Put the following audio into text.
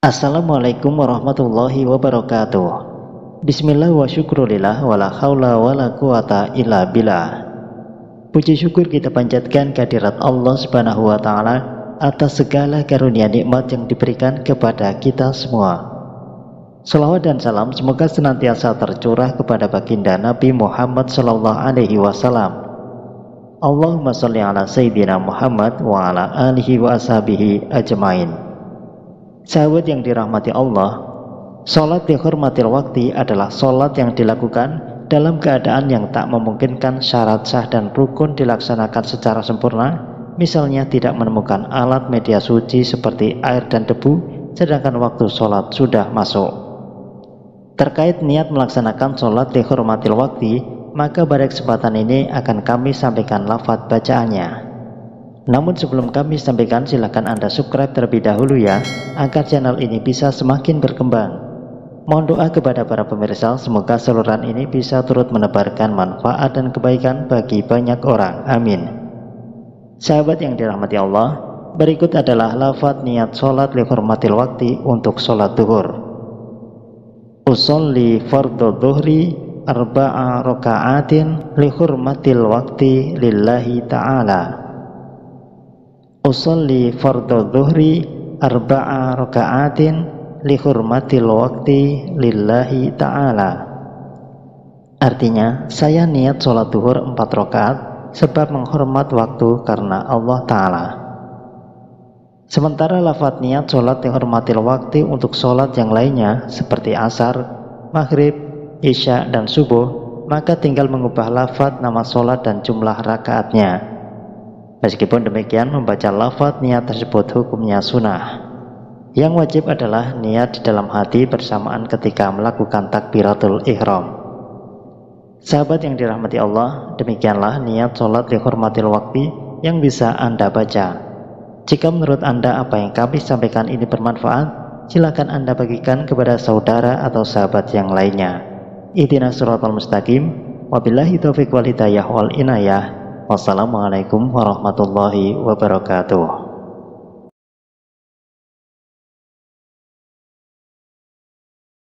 Assalamualaikum warahmatullahi wabarakatuh. Bismillah wa syukrulillah wa la hawla wa la quwata illa billah. Puji syukur kita panjatkan kehadirat Allah subhanahu wa ta'ala atas segala karunia nikmat yang diberikan kepada kita semua. Salawat dan salam semoga senantiasa tercurah kepada baginda Nabi Muhammad sallallahu alaihi wasallam. Allahumma sholli ala sayyidina Muhammad wa ala alihi wa ashabihi ajmain. Sahabat yang dirahmati Allah, sholat dihormatil waktu adalah sholat yang dilakukan dalam keadaan yang tak memungkinkan syarat sah dan rukun dilaksanakan secara sempurna. Misalnya tidak menemukan alat media suci seperti air dan debu, sedangkan waktu sholat sudah masuk. Terkait niat melaksanakan sholat dihormatil waktu, maka pada kesempatan ini akan kami sampaikan lafadz bacaannya. Namun sebelum kami sampaikan, silakan Anda subscribe terlebih dahulu ya, agar channel ini bisa semakin berkembang. Mohon doa kepada para pemirsa, semoga saluran ini bisa turut menebarkan manfaat dan kebaikan bagi banyak orang. Amin. Sahabat yang dirahmati Allah, berikut adalah lafadz niat sholat lihormatil waktu untuk sholat duhur. Usolli fardhu dhuhri arba'a raka'atin lihormatil waktu lillahi ta'ala. Usolli fardhu dhuhri arba'a raka'atin lihurmatil waqti lillahi ta'ala. Artinya, saya niat sholat duhur 4 rakaat sebab menghormat waktu karena Allah Ta'ala. Sementara lafadz niat sholat dihormatil waktu untuk sholat yang lainnya seperti asar, maghrib, isya, dan subuh, maka tinggal mengubah lafadz nama sholat dan jumlah rakaatnya. Meskipun demikian, membaca lafadz niat tersebut hukumnya sunnah. Yang wajib adalah niat di dalam hati bersamaan ketika melakukan takbiratul ihram. Sahabat yang dirahmati Allah, demikianlah niat sholat dihormatil waktu yang bisa Anda baca. Jika menurut Anda apa yang kami sampaikan ini bermanfaat, silakan Anda bagikan kepada saudara atau sahabat yang lainnya. Ihdinas siratal mustaqim. Wabillahi taufiq wal hidayah wal inayah. Wassalamualaikum warahmatullahi wabarakatuh.